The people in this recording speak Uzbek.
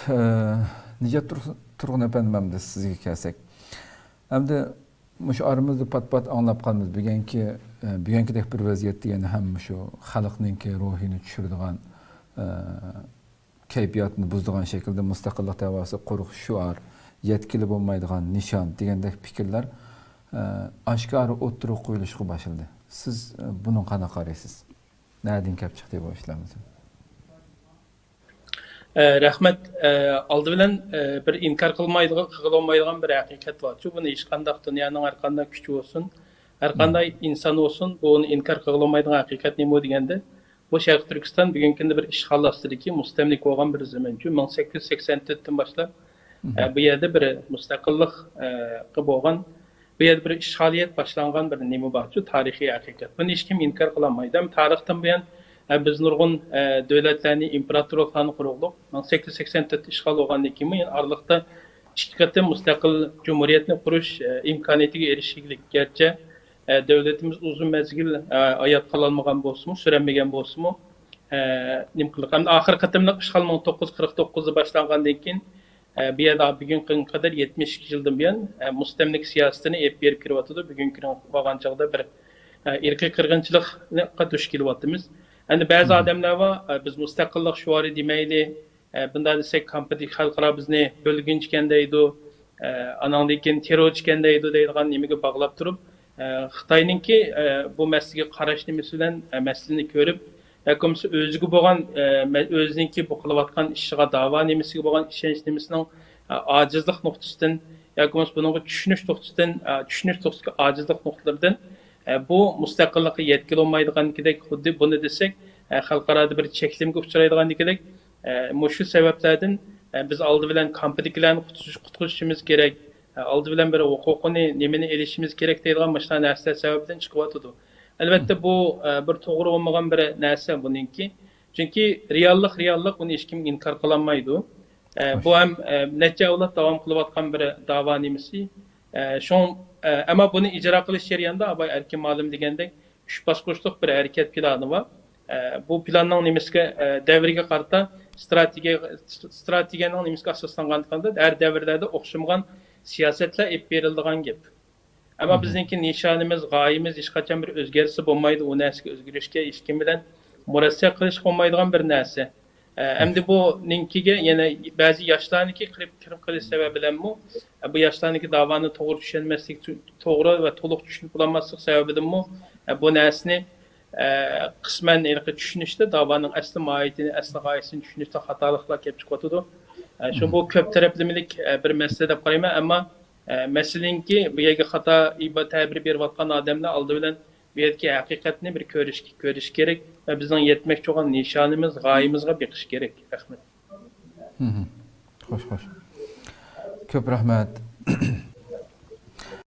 Nicat Turgun efendim hem de sizge kelsek. Hem de şu aramızda pat anlap kalmız. Bugünkidek bir vaziyette yani hem şu halkınki ruhini düşürdüğün keyfiyatını buzduğun şekilde müstakillik davası quruq şuar, yetkili olmaydigan nişan degandek fikirler aşkarı o'ttiruq qo'yilishga başladı. Siz bunun qana qaraysiz? Nereden kelib chiqdi bu ishlarimiz? Rahmet, aldı bilen bir inkar kılmaydigan bir hakikat var. Çünkü bunu hiç kandak dünyanın arkanda küçük olsun, arkanda insan olsun, bunu inkar kılmaydigan hakikat neymi degende. Bu Şarkı Türkistan bugünkünde bir işgallastırıki, mustemlik olan bir zaman. Çünkü 1884'ten başlap bu yerde bir müstakillik olgan, bu yerde bir işgaliyet başlangan bir neymi var. Çünkü tarihi hakikat. Bunu hiç kim inkar kılamaydı. Tarihten bu yan biz nurgun devletlerini, imparatorluklarını kuruluk. 1884 işgal olgandan keyin aralıkta iki müstakil cumhuriyetini kuruş imkaniyetiga erişiklik. Gerçi devletimiz uzun mezgil ayat kalanmagan bolsunmu, sürenmegen bolsunmu, nim kıldık. Hem ahir katımlık işgal 1949'da başlangandan keyin bir yada bugün kadar 72 yıldan buyan mustemlik siyasetini hep berip kiryaptı. Bugünkü vagan çağda bir irqi qirg'inchilikqa duch kelyapmiz. Endi bazı adamlar var, biz müstakillik şuarı demeyli, bunda desek kompetik xalqaro bizni bölgünçken deydi, anandan keyin terrorchiken deydi deydigan nimaga bog'lab turib, Xitoyninki bu masalaga qarash nimasi bilan masalani ko'rib, yoki o'ziga bo'lgan o'zininki bu qilayotgan ishiga da'vo nimasiga bo'lgan ishonch nimasining ojizlik nuqtasidan yoki bunga tushunish nuqtasiga ojizlik nuqtalaridan bu müstakillikka yetkili olmaydiganidek xuddi buni desek xalqarada bir cheklimga uchraydiganidek shu sabablardan biz oldi bilan kompetentlarni qutqizishimiz kerak, oldi bilan bir huquqini nimani erishimiz kerak deydigan mana narsalar sababidan chiqyotdi. Albatta bu bir to'g'ri bo'lmagan bir narsa buningki, chunki reallik buni hech kim inkor qilolmaydi. Bu ham necha avlod davom qilayotgan bir da'vo nimasi. Ama bunu icra qilish jarayonida Abay erkin ma'lum degandek 3 bosqichlik bir harakat plani var. Bu planning nimasiga davriga qarata strategiyaning nimasiga asoslanganligida har davrlarda o'xshamagan siyosatlar olib beriladigan gap. Ama bizningki nishonimiz, g'oyamiz hech qachon bir o'zgarsa bo'lmaydi, u narsaga o'zgarishga hech kim bilan murassa qilish olmaydigan bir narsa. Endi bu ninkiga yana ba'zi yoshlarniki kirib qilish sababi bilan bu yoshlarniki davoni to'g'ri tushunmaslik, to'g'ri va to'liq tushunib olmaslik sababidan bu narsani qisman tushunishda davoning asli mohiyatini, asli g'oyasini tushunishda xatoliklar kelib chiqyotdi. Shu bu ko'p taraflamalik bir masala deb qarayman, ammo masalanki bu yerga xato ta'bir berayotgan odamlar oldi bilan bu yerdagi haqiqatni bir ko'rish kerak va bizning yetmoqchi bo'lgan nishonimiz, g'oyamizga beqish kerak. Rahmat. Xo'sh. Ko'p rahmat.